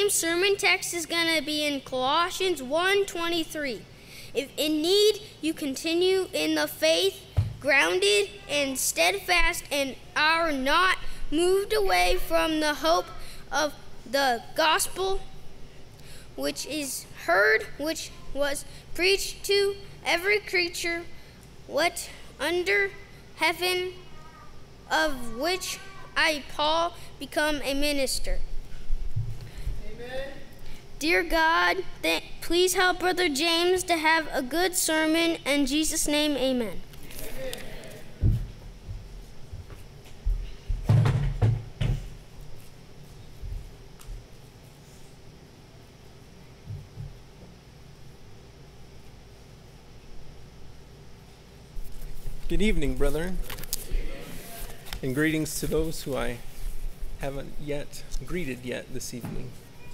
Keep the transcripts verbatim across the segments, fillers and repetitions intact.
morning's sermon text is going to be in Colossians one twenty-three. If in need, you continue in the faith, grounded and steadfast, and are not moved away from the hope of the gospel, which is heard, which was preached to every creature, what under heaven, of which I, Paul, become a minister. Amen. Dear God, th- please help Brother James to have a good sermon. In Jesus' name, amen. Good evening, brethren, and greetings to those who I haven't yet greeted yet this evening.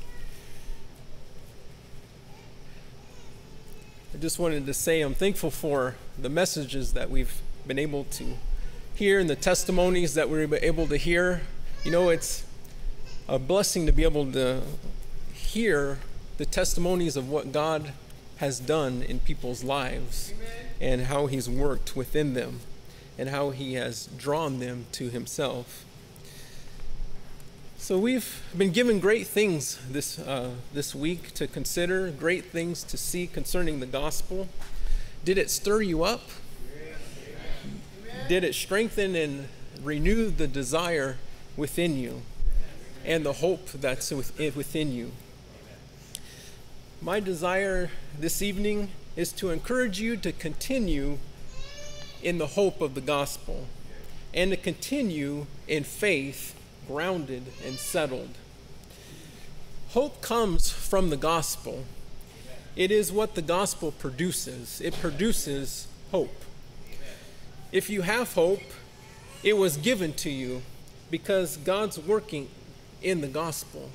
I just wanted to say I'm thankful for the messages that we've been able to hear and the testimonies that we're able to hear. You know, it's a blessing to be able to hear the testimonies of what God has done in people's lives. Amen. And how he's worked within them and how he has drawn them to himself. So we've been given great things this uh, this week to consider, great things to see concerning the gospel. Did it stir you up? Did it strengthen and renew the desire within you and the hope that's within you? My desire this evening is to encourage you to continue in the hope of the gospel and to continue in faith, grounded and settled. Hope comes from the gospel. It is what the gospel produces. It produces hope. If you have hope, it was given to you because God's working in the gospel.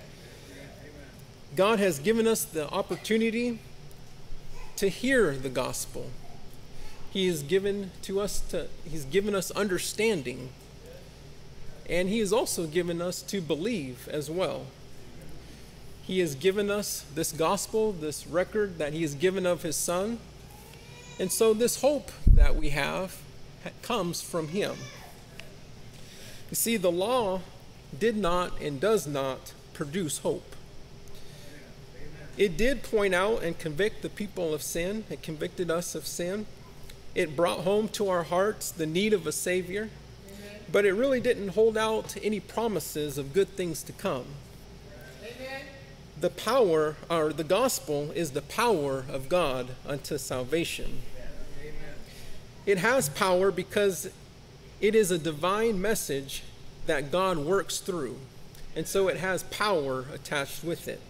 God has given us the opportunity to hear the gospel. He has given to us to he's given us understanding, and he has also given us to believe as well. He has given us this gospel, this record that he has given of his son, and so this hope that we have comes from him. You see, the law did not and does not produce hope. It did point out and convict the people of sin. It convicted us of sin. It brought home to our hearts the need of a Savior. Amen. But it really didn't hold out any promises of good things to come. Amen. The power, or the gospel, is the power of God unto salvation. Amen. It has power because it is a divine message that God works through. And so it has power attached with it.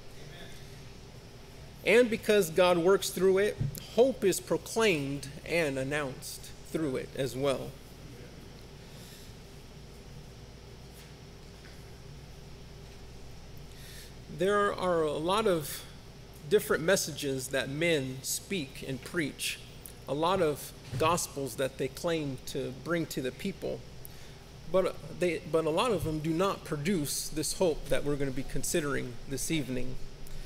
And because God works through it, hope is proclaimed and announced through it as well. There are a lot of different messages that men speak and preach, a lot of gospels that they claim to bring to the people, but they, but a lot of them do not produce this hope that we're going to be considering this evening,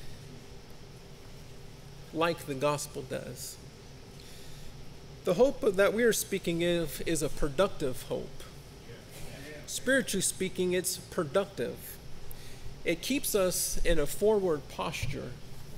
like the gospel does. The hope that we are speaking of is a productive hope. Spiritually speaking, it's productive. It keeps us in a forward posture.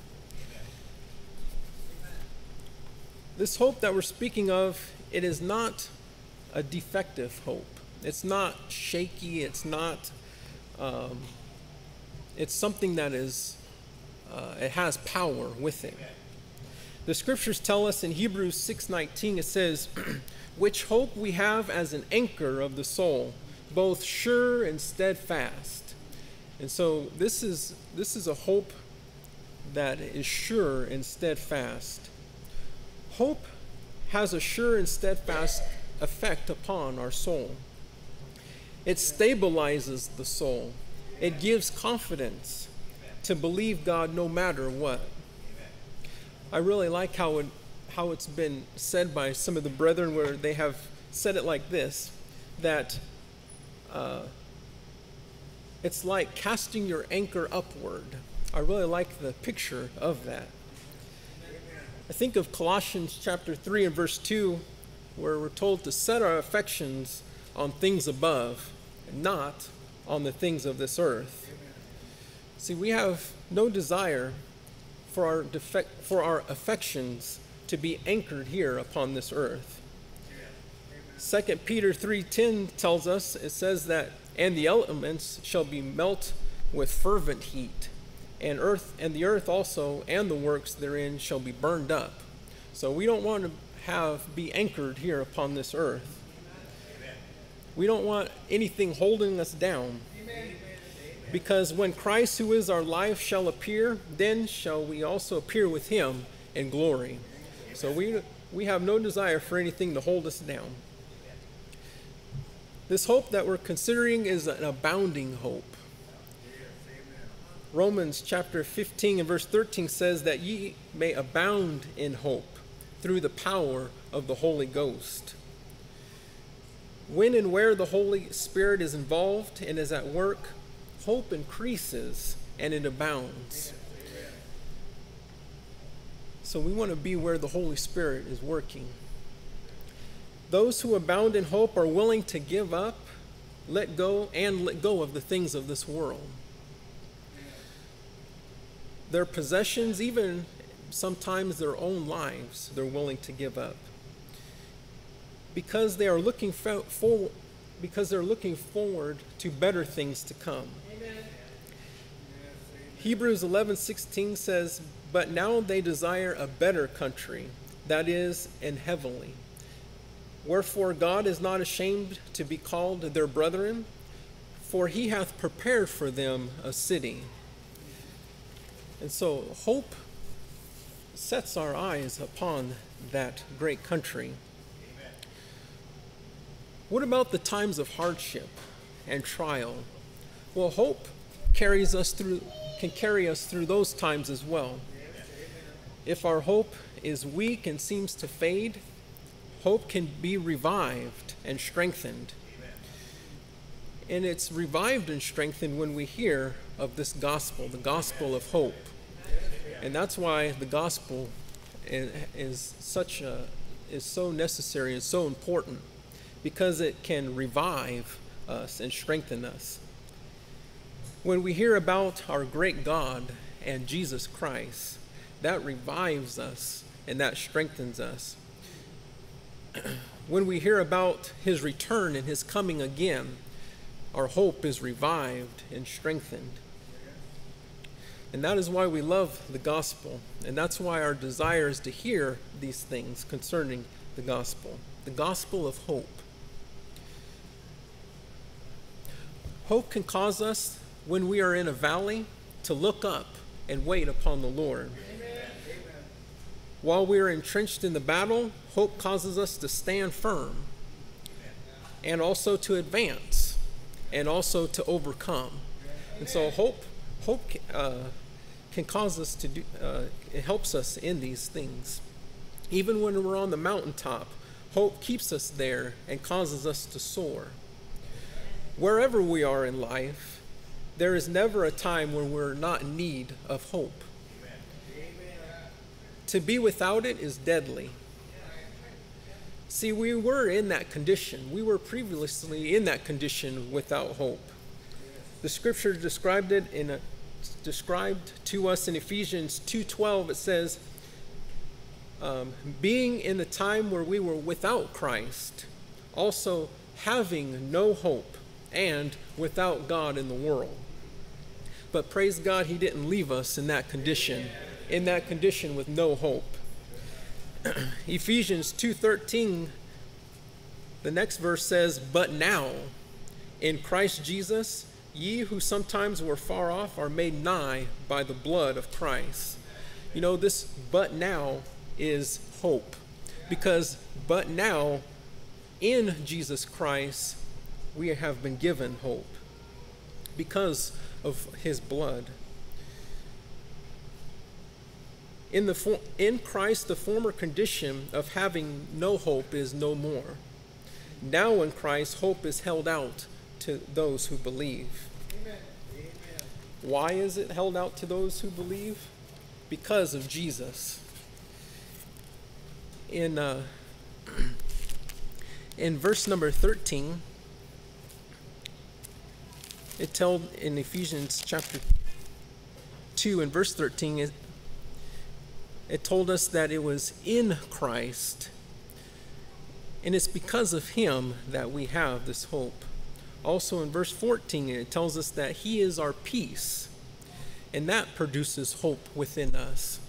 This hope that we're speaking of, it is not a defective hope. It's not shaky. It's not, um, it's something that is, uh, it has power with it. The scriptures tell us in Hebrews six nineteen, it says, which hope we have as an anchor of the soul, both sure and steadfast. And so this is, this is a hope that is sure and steadfast. Hope has a sure and steadfast effect upon our soul. It stabilizes the soul. It gives confidence to believe God no matter what. I really like how it, how it's been said by some of the brethren, where they have said it like this, that uh, it's like casting your anchor upward. I really like the picture of that. I think of Colossians chapter three and verse two, where we're told to set our affections on things above, and not on the things of this earth. See, we have no desire for our defect, for our affections to be anchored here upon this earth. Second Peter three ten tells us, it says that, and the elements shall be melt with fervent heat, and earth and the earth also and the works therein shall be burned up. So we don't want to have be anchored here upon this earth. We don't want anything holding us down. Because when Christ, who is our life, shall appear, then shall we also appear with him in glory. So we we have no desire for anything to hold us down. This hope that we're considering is an abounding hope. Romans chapter fifteen and verse thirteen says that ye may abound in hope through the power of the Holy Ghost. When and where the Holy Spirit is involved and is at work, hope increases and it abounds. So we want to be where the Holy Spirit is working. Those who abound in hope are willing to give up, let go, and let go of the things of this world. Their possessions, even sometimes their own lives, they're willing to give up. Because they are looking for, because they're looking forward to better things to come. Amen. Hebrews eleven sixteen says, but now they desire a better country, that is, an heavenly. Wherefore God is not ashamed to be called their brethren, for he hath prepared for them a city. And so hope sets our eyes upon that great country. Amen. What about the times of hardship and trial? Well, hope carries us through, can carry us through those times as well. Amen. If our hope is weak and seems to fade, hope can be revived and strengthened. Amen. And it's revived and strengthened when we hear of this gospel, the gospel of hope. And that's why the gospel is, is such a, is so necessary and so important, because it can revive us and strengthen us. When we hear about our great God and Jesus Christ, that revives us and that strengthens us. When we hear about his return and his coming again, our hope is revived and strengthened. And that is why we love the gospel, and that's why our desire is to hear these things concerning the gospel, the gospel of hope. Hope can cause us, when we are in a valley, to look up and wait upon the Lord. Amen. While we are entrenched in the battle, hope causes us to stand firm, and also to advance, and also to overcome. And so hope Hope uh, can cause us to do, uh, it helps us in these things. Even when we're on the mountaintop, hope keeps us there and causes us to soar. Wherever we are in life, there is never a time when we're not in need of hope. Amen. To be without it is deadly. See, we were in that condition. We were previously in that condition without hope. The scripture described it in a, described to us in Ephesians two twelve. It says, um, being in the time where we were without Christ, also having no hope, and without God in the world. But praise God, he didn't leave us in that condition, in that condition with no hope. Ephesians two thirteen, the next verse says, but now, in Christ Jesus, ye who sometimes were far off are made nigh by the blood of Christ. You know, this but now is hope, because but now in Jesus Christ we have been given hope because of his blood. In the for, in Christ, the former condition of having no hope is no more. Now in Christ, hope is held out to those who believe. Amen. Why is it held out to those who believe? Because of Jesus. In uh, in verse number thirteen, it tells in Ephesians chapter two and verse thirteen, it, it told us that it was in Christ, and it's because of him that we have this hope. Also in verse fourteen, it tells us that he is our peace, and that produces hope within us.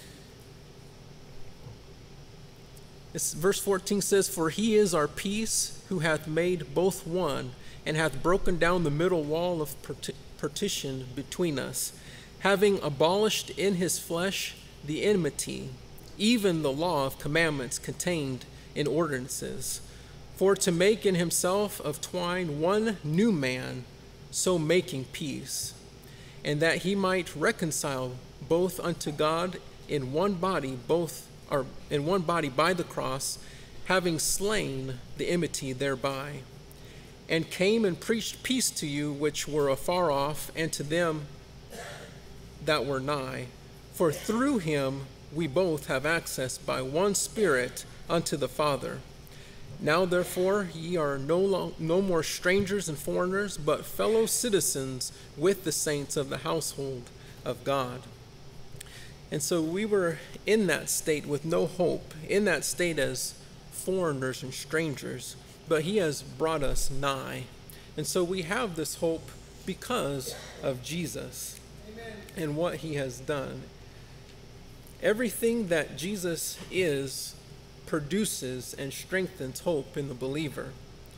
This, verse fourteen says, "For he is our peace, who hath made both one, and hath broken down the middle wall of partition between us, having abolished in his flesh the enmity, even the law of commandments contained in ordinances, for to make in himself of twine one new man, so making peace, and that he might reconcile both unto God in one body, both or in one body by the cross, having slain the enmity thereby, and came and preached peace to you which were afar off, and to them that were nigh. For through him we both have access by one Spirit unto the Father. Now therefore ye are no, long, no more strangers and foreigners, but fellow citizens with the saints of the household of God." And so we were in that state with no hope, in that state as foreigners and strangers, but he has brought us nigh. And so we have this hope because of Jesus. Amen. And what he has done. Everything that Jesus is produces and strengthens hope in the believer.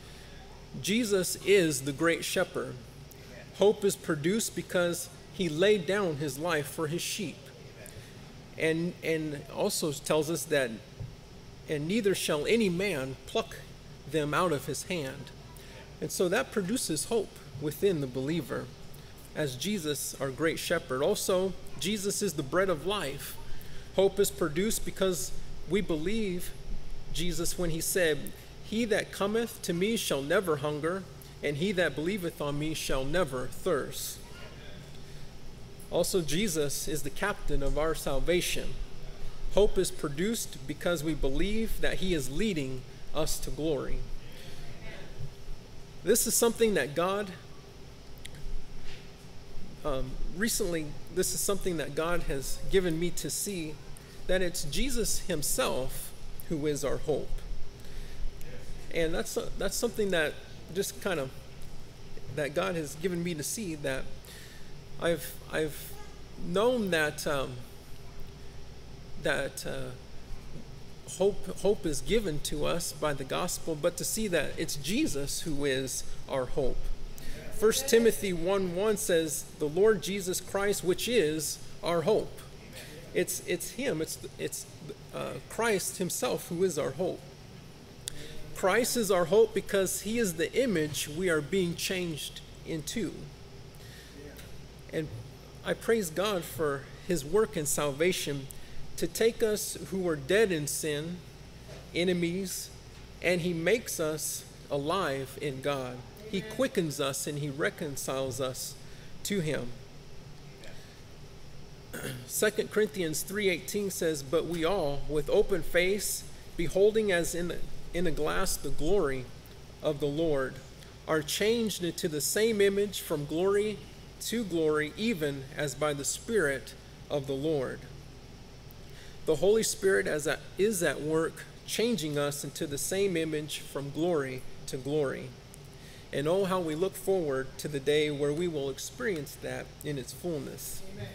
Jesus is the great shepherd. Hope is produced because he laid down his life for his sheep. And, and also tells us that, "And neither shall any man pluck them out of his hand." And so that produces hope within the believer as Jesus, our great shepherd. Also, Jesus is the bread of life. Hope is produced because we believe Jesus when he said, "He that cometh to me shall never hunger, and he that believeth on me shall never thirst." Also, Jesus is the captain of our salvation. Hope is produced because we believe that he is leading us to glory. This is something that God, um, recently, this is something that God has given me to see, that it's Jesus himself who is our hope. And that's, that's something that just kind of, that God has given me to see, that I've, I've known that, um, that uh, hope, hope is given to us by the gospel, but to see that it's Jesus who is our hope. First Timothy one one says, "The Lord Jesus Christ, which is our hope." It's, it's him, it's, it's uh, Christ himself who is our hope. Christ is our hope because he is the image we are being changed into. And I praise God for his work in salvation to take us who were dead in sin, enemies, and he makes us alive in God. He quickens us and he reconciles us to him. Second Corinthians three eighteen says, "But we all, with open face, beholding as in, in a glass the glory of the Lord, are changed into the same image from glory to glory, even as by the Spirit of the Lord." The Holy Spirit as a, is at work, changing us into the same image from glory to glory. And oh, how we look forward to the day where we will experience that in its fullness. Amen.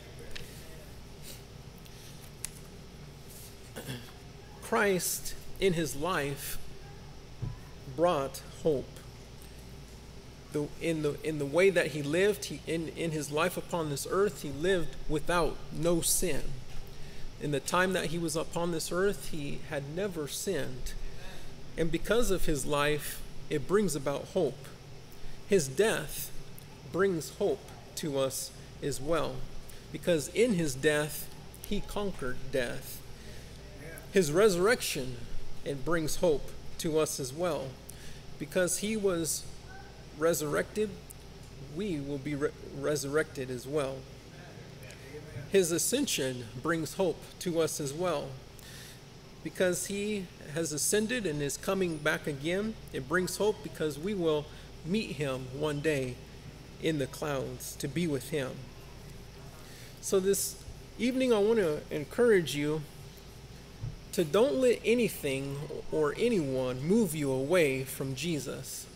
Christ, in his life, brought hope. The, in, the, in the way that he lived, he, in, in his life upon this earth, he lived without no sin. In the time that he was upon this earth, he had never sinned. And because of his life, it brings about hope. His death brings hope to us as well, because in his death, he conquered death. His resurrection, it brings hope to us as well, because he was resurrected, we will be re- resurrected as well. His ascension brings hope to us as well. Because he has ascended and is coming back again, it brings hope because we will meet him one day in the clouds to be with him. So this evening I want to encourage you to don't let anything or anyone move you away from Jesus.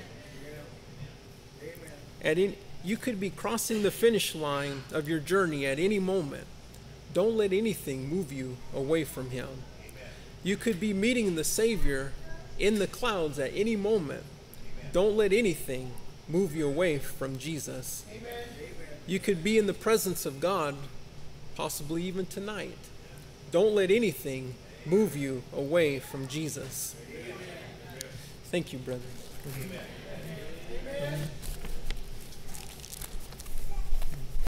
At any, you could be crossing the finish line of your journey at any moment. Don't let anything move you away from him. You could be meeting the Savior in the clouds at any moment. Don't let anything move you away from Jesus. You could be in the presence of God, possibly even tonight. Don't let anything move you away from Jesus. Thank you, brother. Amen.